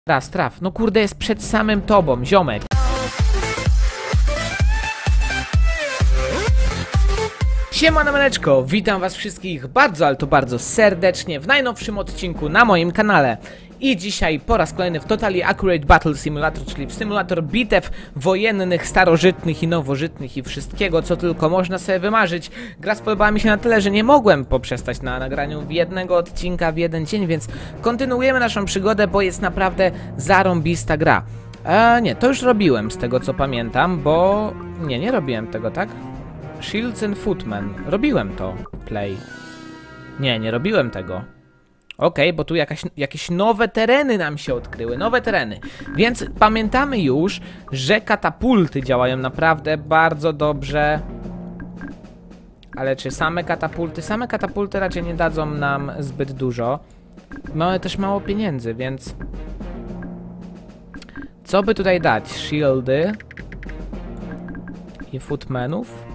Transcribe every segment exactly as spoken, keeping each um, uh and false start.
Raz, traf. No kurde, jest przed samym tobą, ziomek. Siemano maneczko, witam was wszystkich bardzo, ale to bardzo serdecznie w najnowszym odcinku na moim kanale. I dzisiaj po raz kolejny w Totally Accurate Battle Simulator, czyli w symulator bitew wojennych, starożytnych i nowożytnych i wszystkiego, co tylko można sobie wymarzyć. Gra spodobała mi się na tyle, że nie mogłem poprzestać na nagraniu jednego odcinka w jeden dzień, więc kontynuujemy naszą przygodę, bo jest naprawdę zarąbista gra. Eee, nie, to już robiłem z tego co pamiętam, bo... Nie, nie robiłem tego, tak? Shields and Footmen. Robiłem to. Play. Nie, nie robiłem tego. Okej, okay, bo tu jakaś, jakieś nowe tereny nam się odkryły, nowe tereny. Więc pamiętamy już, że katapulty działają naprawdę bardzo dobrze. Ale czy same katapulty? Same katapulty raczej nie dadzą nam zbyt dużo. Mamy też mało pieniędzy, więc... Co by tutaj dać? Shieldy i footmenów?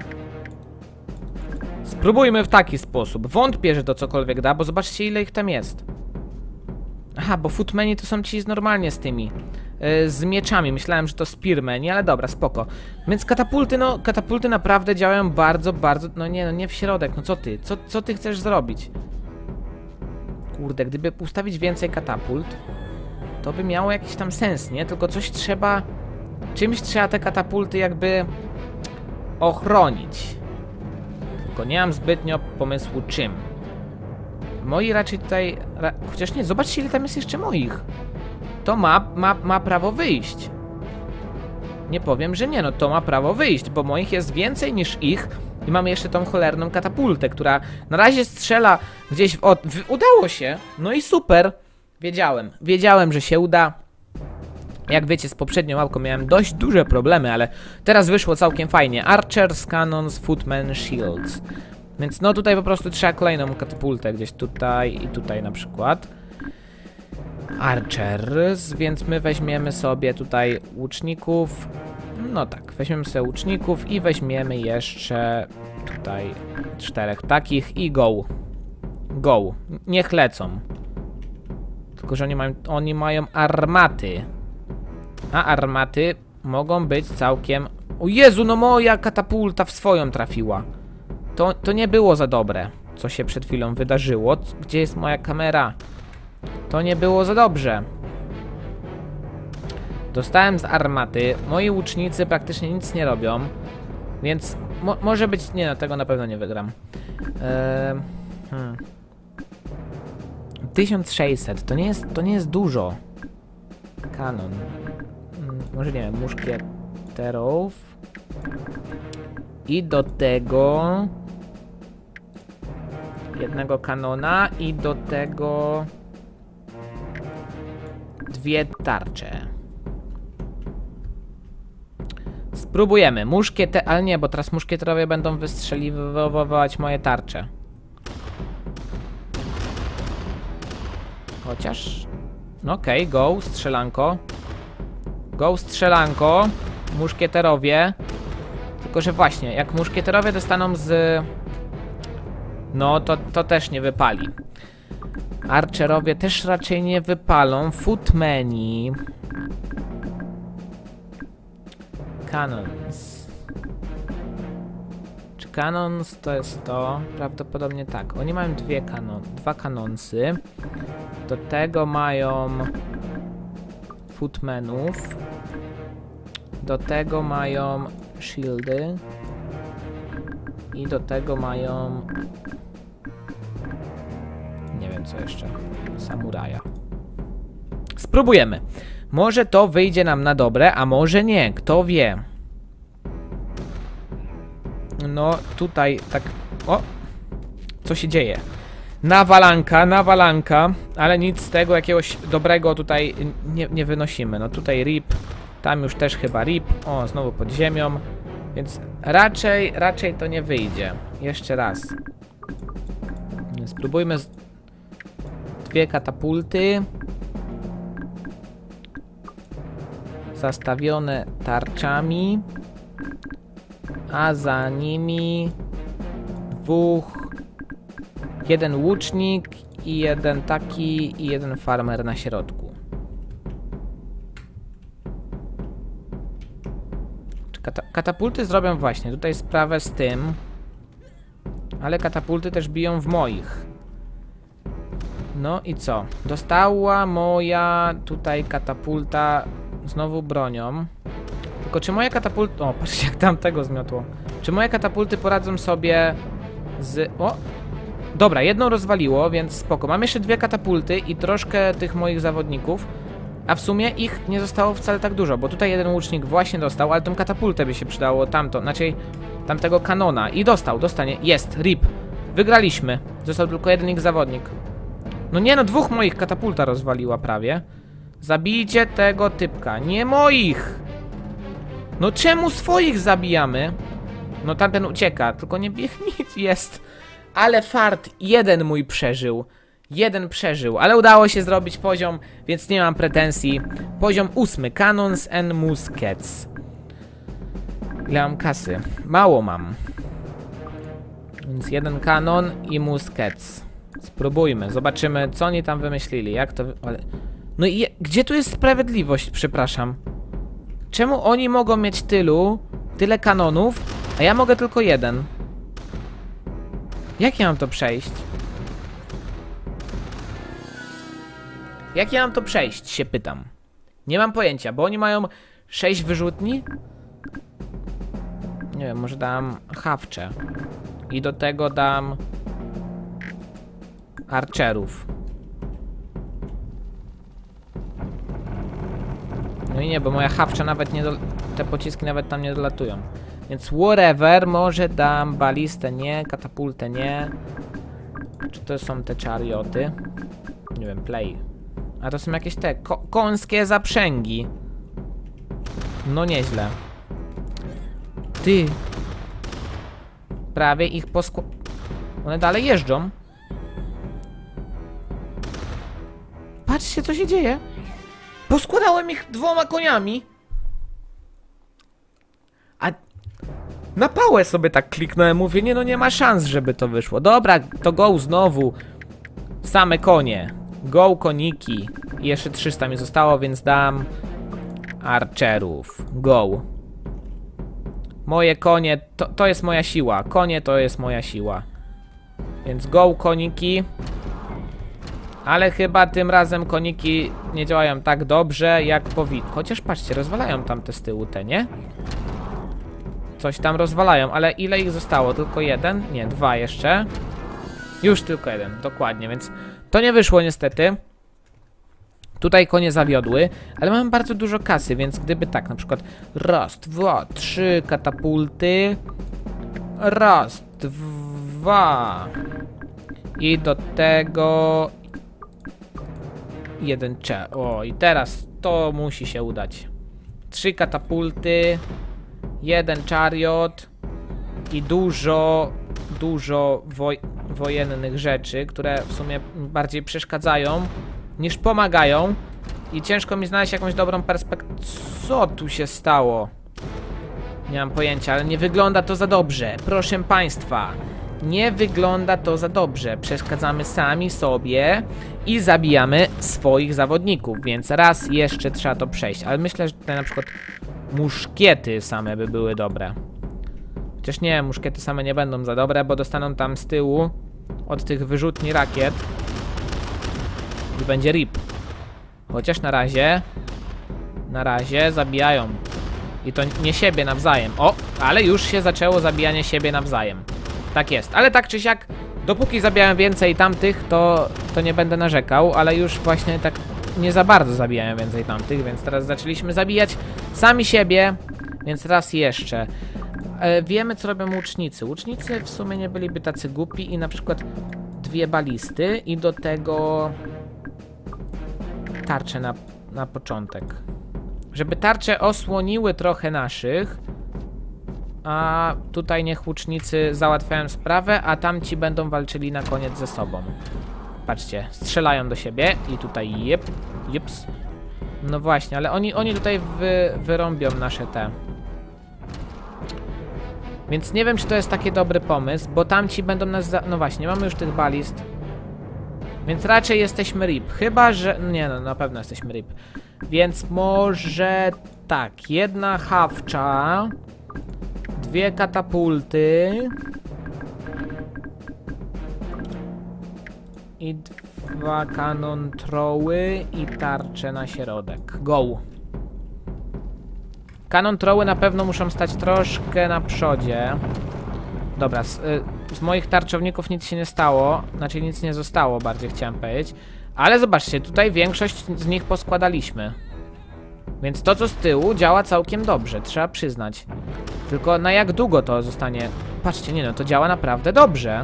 Spróbujmy w taki sposób. Wątpię, że to cokolwiek da, bo zobaczcie ile ich tam jest. Aha, bo footmeni to są ci normalnie z tymi yy, z mieczami. Myślałem, że to spearmeni, ale dobra, spoko. Więc katapulty, no, katapulty naprawdę działają bardzo, bardzo... No nie, no nie w środek, no co ty? Co, co ty chcesz zrobić? Kurde, gdyby ustawić więcej katapult, to by miało jakiś tam sens, nie? Tylko coś trzeba... Czymś trzeba te katapulty jakby ochronić. Tylko nie mam zbytnio pomysłu czym. Moi raczej tutaj... Ra... Chociaż nie, zobaczcie ile tam jest jeszcze moich. To ma, ma, ma prawo wyjść. Nie powiem, że nie, no to ma prawo wyjść, bo moich jest więcej niż ich. I mamy jeszcze tą cholerną katapultę, która na razie strzela gdzieś w... Od... w... Udało się, no i super. Wiedziałem, wiedziałem, że się uda. Jak wiecie, z poprzednią mapką miałem dość duże problemy, ale teraz wyszło całkiem fajnie. Archers, Cannons, Footmen, Shields. Więc no tutaj po prostu trzeba kolejną katapultę gdzieś tutaj i tutaj na przykład. Archers, więc my weźmiemy sobie tutaj łuczników. No tak, weźmiemy sobie łuczników i weźmiemy jeszcze tutaj czterech takich i go. Go. Niech lecą. Tylko że oni mają, oni mają armaty. A armaty mogą być całkiem... O Jezu, no moja katapulta w swoją trafiła. To, to nie było za dobre, co się przed chwilą wydarzyło. Gdzie jest moja kamera? To nie było za dobrze. Dostałem z armaty. Moi łucznicy praktycznie nic nie robią. Więc mo może być... Nie no, tego na pewno nie wygram. Eee, hmm. tysiąc sześćset. To nie jest, to nie jest dużo. Kanon. Może nie wiem, muszkieterów. I do tego jednego kanona i do tego dwie tarcze. Spróbujemy. Muszkieter... Ale nie, bo teraz muszkieterowie będą wystrzeliwać moje tarcze. Chociaż... No okej, okay, go, strzelanko. Go, strzelanko. Muszkieterowie. Tylko, że właśnie, jak muszkieterowie dostaną z... No, to, to też nie wypali. Archerowie też raczej nie wypalą. Footmeni. Cannons. Czy cannons to jest to? Prawdopodobnie tak. Oni mają dwie kanon... dwa kanonsy. Do tego mają... Footmenów. Do tego mają shieldy. I do tego mają... Nie wiem co jeszcze. Samuraja. Spróbujemy. Może to wyjdzie nam na dobre, a może nie. Kto wie. No tutaj tak... O! Co się dzieje? Nawalanka, nawalanka, ale nic z tego jakiegoś dobrego tutaj nie, nie wynosimy. No tutaj rip, tam już też chyba rip. O, znowu pod ziemią. Więc raczej, raczej to nie wyjdzie. Jeszcze raz. Spróbujmy z... Dwie katapulty. Zastawione tarczami. A za nimi dwóch... Jeden łucznik i jeden taki i jeden farmer na środku. Kata katapulty zrobią właśnie tutaj sprawę z tym. Ale katapulty też biją w moich. No i co? Dostała moja tutaj katapulta znowu bronią. Tylko czy moje katapulty... O, patrzcie jak tamtego zmiotło. Czy moje katapulty poradzą sobie z... O! Dobra, jedną rozwaliło, więc spoko. Mam jeszcze dwie katapulty i troszkę tych moich zawodników. A w sumie ich nie zostało wcale tak dużo, bo tutaj jeden łucznik właśnie dostał, ale tą katapultę by się przydało, tamto, znaczy tamtego kanona. I dostał, dostanie. Jest, rip. Wygraliśmy. Został tylko jeden ich zawodnik. No nie no, dwóch moich katapulta rozwaliła prawie. Zabijcie tego typka. Nie moich! No czemu swoich zabijamy? No tamten ucieka, tylko nie bieg nic jest. Ale fart, jeden mój przeżył. Jeden przeżył, ale udało się zrobić poziom, więc nie mam pretensji. Poziom ósmy, Cannons and Muskets. Ile mam kasy? Mało mam. Więc jeden kanon i muskets. Spróbujmy, zobaczymy co oni tam wymyślili. Jak to... Ale... No i je... gdzie tu jest sprawiedliwość, przepraszam? Czemu oni mogą mieć tylu, tyle kanonów, a ja mogę tylko jeden? Jak ja mam to przejść? Jak ja mam to przejść, się pytam. Nie mam pojęcia, bo oni mają sześć wyrzutni? Nie wiem, może dam hawcze. I do tego dam archerów. No i nie, bo moja hawcza nawet nie do... te pociski nawet tam nie dolatują. Więc whatever, może dam balistę, nie, katapultę, nie. Czy to są te charioty? Nie wiem, play. A to są jakieś te ko końskie zaprzęgi. No nieźle. Ty. Prawie ich poskło... One dalej jeżdżą. Patrzcie co się dzieje. Poskładałem ich dwoma koniami. A... Na pałę sobie tak kliknąłem, mówię, nie no nie ma szans, żeby to wyszło. Dobra, to go znowu. Same konie. Go koniki. I jeszcze trzysta mi zostało, więc dam archerów. Go. Moje konie, to, to jest moja siła. Konie to jest moja siła. Więc go koniki. Ale chyba tym razem koniki nie działają tak dobrze jak powinny. Chociaż patrzcie, rozwalają tam te z tyłu te, nie? Coś tam rozwalają, ale ile ich zostało? Tylko jeden? Nie, dwa jeszcze. Już tylko jeden, dokładnie, więc to nie wyszło niestety. Tutaj konie zawiodły, ale mamy bardzo dużo kasy, więc gdyby tak, na przykład raz, dwa, trzy katapulty. Raz, dwa. I do tego jeden cze. O, i teraz to musi się udać. Trzy katapulty. Jeden chariot. I dużo, dużo woj wojennych rzeczy, które w sumie bardziej przeszkadzają niż pomagają. I ciężko mi znaleźć jakąś dobrą perspektywę. Co tu się stało? Nie mam pojęcia, ale nie wygląda to za dobrze. Proszę państwa, nie wygląda to za dobrze. Przeszkadzamy sami sobie i zabijamy swoich zawodników, więc raz jeszcze trzeba to przejść. Ale myślę, że tutaj na przykład muszkiety same by były dobre. Chociaż nie, muszkiety same nie będą za dobre, bo dostaną tam z tyłu od tych wyrzutni rakiet. I będzie rip. Chociaż na razie Na razie zabijają. I to nie siebie nawzajem. O, ale już się zaczęło zabijanie siebie nawzajem. Tak jest, ale tak czy siak, dopóki zabijają więcej tamtych, to, to nie będę narzekał. Ale już właśnie tak nie za bardzo zabijają więcej tamtych, więc teraz zaczęliśmy zabijać sami siebie. Więc raz jeszcze e, wiemy co robią łucznicy. Łucznicy w sumie nie byliby tacy głupi. I na przykład dwie balisty i do tego tarcze na, na początek. Żeby tarcze osłoniły trochę naszych. A tutaj niech łucznicy załatwiają sprawę, a tamci będą walczyli na koniec ze sobą. Patrzcie, strzelają do siebie i tutaj jep, jeps. No właśnie, ale oni, oni tutaj wy, wyrąbią nasze te. Więc nie wiem, czy to jest taki dobry pomysł, bo tamci będą nas za... No właśnie, mamy już tych balist. Więc raczej jesteśmy rip. Chyba, że... Nie no, na pewno jesteśmy rip. Więc może... Tak, jedna hawcza Dwie katapulty. I dwa kanon troły i tarcze na środek. Go! Kanon troły na pewno muszą stać troszkę na przodzie. Dobra, z, y, z moich tarczowników nic się nie stało. Znaczy nic nie zostało, bardziej chciałem powiedzieć. Ale zobaczcie, tutaj większość z nich poskładaliśmy. Więc to, co z tyłu, działa całkiem dobrze, trzeba przyznać. Tylko na jak długo to zostanie... Patrzcie, nie no, to działa naprawdę dobrze.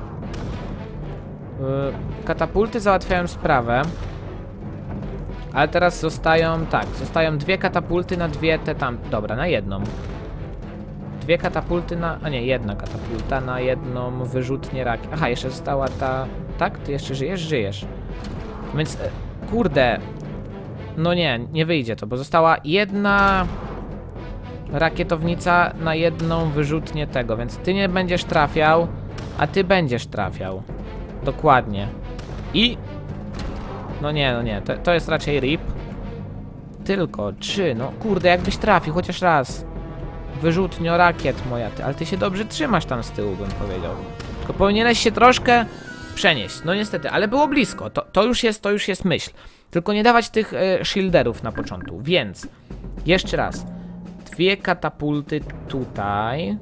Yy, katapulty załatwiają sprawę. Ale teraz zostają... Tak, zostają dwie katapulty na dwie te tam... Dobra, na jedną. Dwie katapulty na... A nie, jedna katapulta na jedną wyrzutnię rakiet. Aha, jeszcze została ta... Tak? Ty jeszcze żyjesz? Żyjesz. Więc... Kurde... No nie, nie wyjdzie to, bo została jedna rakietownica na jedną wyrzutnię tego, więc ty nie będziesz trafiał, a ty będziesz trafiał. Dokładnie. I... No nie, no nie, to, to jest raczej rip. Tylko trzy, no kurde, jakbyś trafił chociaż raz. Wyrzutnio rakiet moja, ty, ale ty się dobrze trzymasz tam z tyłu, bym powiedział. Tylko powinieneś się troszkę przenieść, no niestety, ale było blisko, to, to już jest, to już jest myśl. Tylko nie dawać tych e, shielderów na początku, więc jeszcze raz. Dwie katapulty tutaj.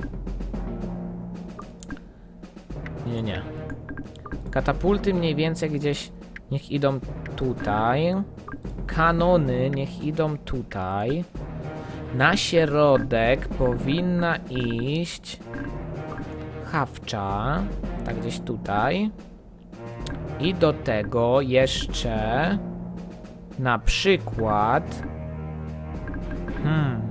Nie, nie. Katapulty mniej więcej gdzieś niech idą tutaj. Kanony niech idą tutaj. Na środek powinna iść hawcza. Tak gdzieś tutaj. I do tego jeszcze na przykład hmm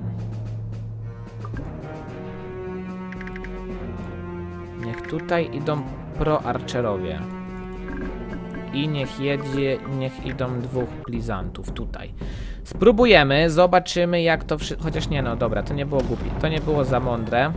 niech tutaj idą pro-archerowie i niech jedzie, niech idą dwóch plizantów tutaj. Spróbujemy, zobaczymy jak to wszystko, chociaż nie no, dobra, to nie było głupie, to nie było za mądre.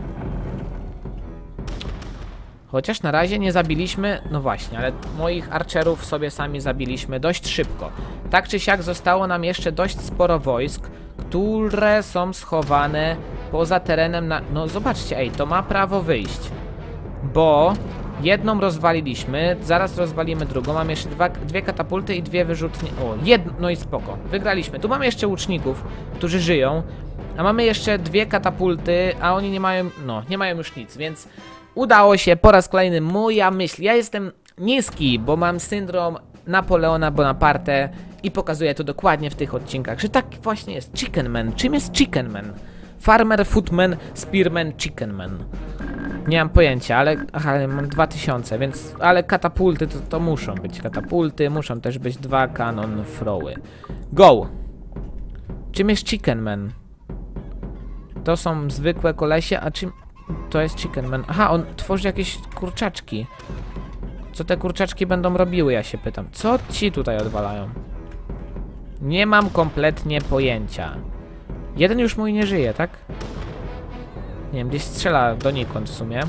Chociaż na razie nie zabiliśmy, no właśnie, ale moich archerów sobie sami zabiliśmy dość szybko. Tak czy siak zostało nam jeszcze dość sporo wojsk, które są schowane poza terenem na... No zobaczcie, ej, to ma prawo wyjść. Bo jedną rozwaliliśmy, zaraz rozwalimy drugą, mamy jeszcze dwa, dwie katapulty i dwie wyrzutnie... O, jedno, no i spoko, wygraliśmy. Tu mamy jeszcze łuczników, którzy żyją, a mamy jeszcze dwie katapulty, a oni nie mają, no, nie mają już nic, więc... Udało się po raz kolejny moja myśl. Ja jestem niski, bo mam syndrom Napoleona Bonaparte i pokazuję to dokładnie w tych odcinkach, że tak właśnie jest. Chicken Man. Czym jest Chicken Man? Farmer, Footman, Spearman, Chicken Man. Nie mam pojęcia, ale... Aha, ale mam dwa tysiące, więc... Ale katapulty to, to muszą być katapulty, muszą też być dwa kanon throwy. Go! Czym jest Chicken Man? To są zwykłe kolesie, a czym... To jest Chicken Man. Aha, on tworzy jakieś kurczaczki. Co te kurczaczki będą robiły, ja się pytam. Co ci tutaj odwalają? Nie mam kompletnie pojęcia. Jeden już mój nie żyje, tak? Nie wiem, gdzieś strzela donikąd w sumie.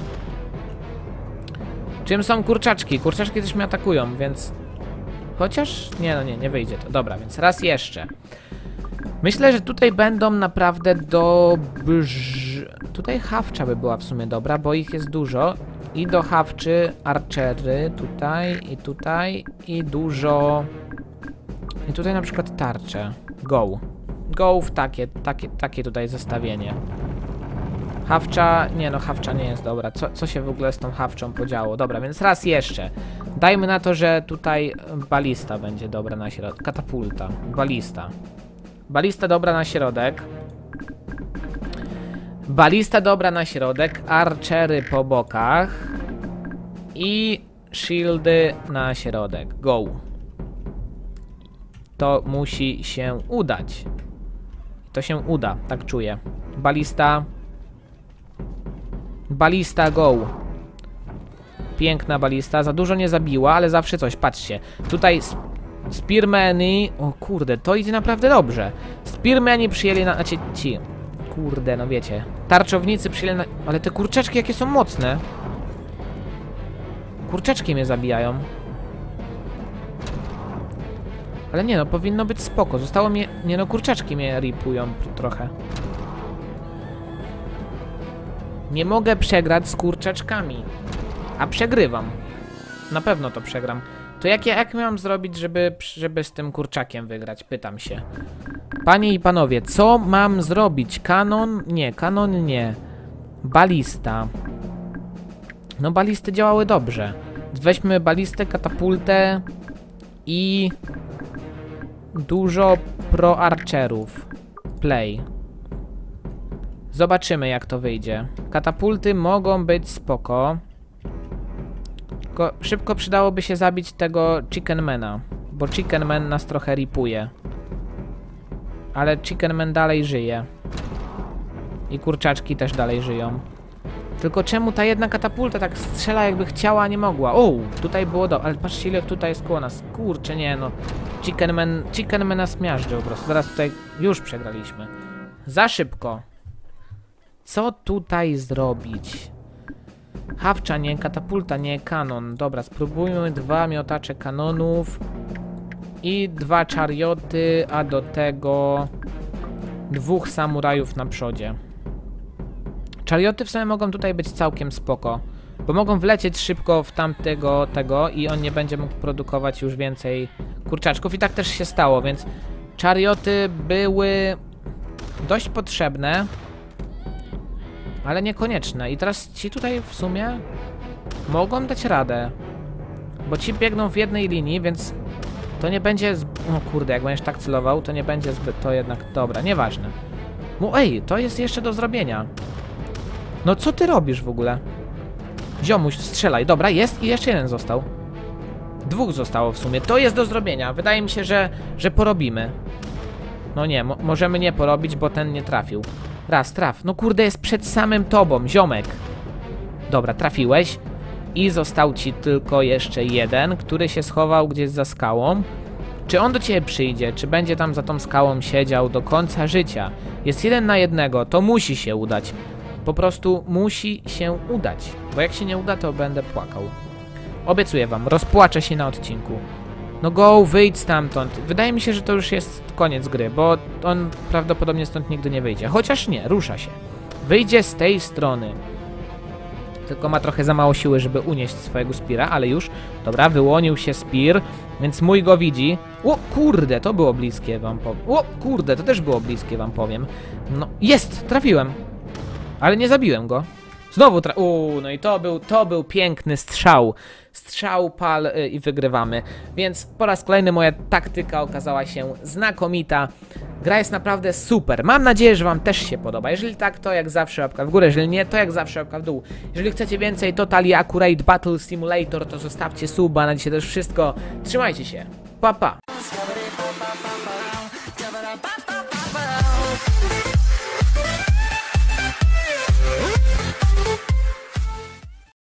Czym są kurczaczki? Kurczaczki też mnie atakują, więc... Chociaż... Nie, no nie, nie wyjdzie to. Dobra, więc raz jeszcze. Myślę, że tutaj będą naprawdę dobrze... Tutaj hawcza by była w sumie dobra, bo ich jest dużo. I do hawczy archery tutaj i tutaj i dużo... I tutaj na przykład tarcze. Go. Go w takie, takie, takie tutaj zestawienie. Hawcza... Nie no, hawcza nie jest dobra. Co, co się w ogóle z tą hawczą podziało? Dobra, więc raz jeszcze. Dajmy na to, że tutaj balista będzie dobra na środek. Katapulta. Balista. Balista dobra na środek. Balista dobra na środek. Archery po bokach. I shieldy na środek. Go. To musi się udać. To się uda, tak czuję. Balista. Balista, go. Piękna balista. Za dużo nie zabiła, ale zawsze coś. Patrzcie. Tutaj Spearmani... O kurde, to idzie naprawdę dobrze. Spearmani przyjęli na... Znaczy ci... Kurde, no wiecie. Tarczownicy przyjęli na... Ale te kurczaczki jakie są mocne. Kurczaczki mnie zabijają. Ale nie no, powinno być spoko. Zostało mnie... Nie no, kurczaczki mnie ripują trochę. Nie mogę przegrać z kurczaczkami. A przegrywam. Na pewno to przegram. To jak, jak miałem zrobić, żeby, żeby z tym kurczakiem wygrać? Pytam się. Panie i panowie, co mam zrobić? Kanon? Nie, kanon nie. Balista. No balisty działały dobrze. Weźmy balistę, katapultę i dużo pro-archerów. Play. Zobaczymy, jak to wyjdzie. Katapulty mogą być spoko. Tylko szybko przydałoby się zabić tego Chickenmana, bo Chickenman nas trochę ripuje. Ale Chickenman dalej żyje. I kurczaczki też dalej żyją. Tylko czemu ta jedna katapulta tak strzela, jakby chciała, a nie mogła? O, tutaj było do... Ale patrzcie, ile tutaj jest koło nas. Kurczę, nie no. Chickenman... Chickenman nas miażdżył po prostu. Zaraz tutaj... Już przegraliśmy. Za szybko. Co tutaj zrobić? Hawcza, nie, katapulta, nie, kanon. Dobra, spróbujmy dwa miotacze kanonów i dwa czarioty, a do tego dwóch samurajów na przodzie. Czarioty w sumie mogą tutaj być całkiem spoko, bo mogą wlecieć szybko w tamtego tego i on nie będzie mógł produkować już więcej kurczaczków i tak też się stało, więc czarioty były dość potrzebne. Ale niekonieczne. I teraz ci tutaj w sumie mogą dać radę. Bo ci biegną w jednej linii, więc to nie będzie zb... O kurde, jak będziesz tak celował, to nie będzie zbyt... To jednak... Dobra, nieważne. Mu, ej, to jest jeszcze do zrobienia. No co ty robisz w ogóle? Ziomuś, strzelaj. Dobra, jest i jeszcze jeden został. Dwóch zostało w sumie. To jest do zrobienia. Wydaje mi się, że, że porobimy. No nie, mo możemy nie porobić, bo ten nie trafił. Raz, traf. No kurde, jest przed samym tobą, ziomek. Dobra, trafiłeś. I został ci tylko jeszcze jeden, który się schował gdzieś za skałą. Czy on do ciebie przyjdzie? Czy będzie tam za tą skałą siedział do końca życia? Jest jeden na jednego, to musi się udać. Po prostu musi się udać. Bo jak się nie uda, to będę płakał. Obiecuję wam, rozpłaczę się na odcinku. No go, wyjdź stamtąd. Wydaje mi się, że to już jest koniec gry, bo on prawdopodobnie stąd nigdy nie wyjdzie. Chociaż nie, rusza się. Wyjdzie z tej strony. Tylko ma trochę za mało siły, żeby unieść swojego Spira, ale już. Dobra, wyłonił się Spir, więc mój go widzi. O kurde, to było bliskie, wam powiem. O kurde, to też było bliskie, wam powiem. No, jest, trafiłem. Ale nie zabiłem go. Znowu tra... Uuu, no i to był, to był piękny strzał. Strzał, pal yy, i wygrywamy. Więc po raz kolejny moja taktyka okazała się znakomita. Gra jest naprawdę super. Mam nadzieję, że wam też się podoba. Jeżeli tak, to jak zawsze łapka w górę. Jeżeli nie, to jak zawsze łapka w dół. Jeżeli chcecie więcej Totally Accurate Battle Simulator, to zostawcie suba. Na dzisiaj też wszystko. Trzymajcie się. Pa, pa.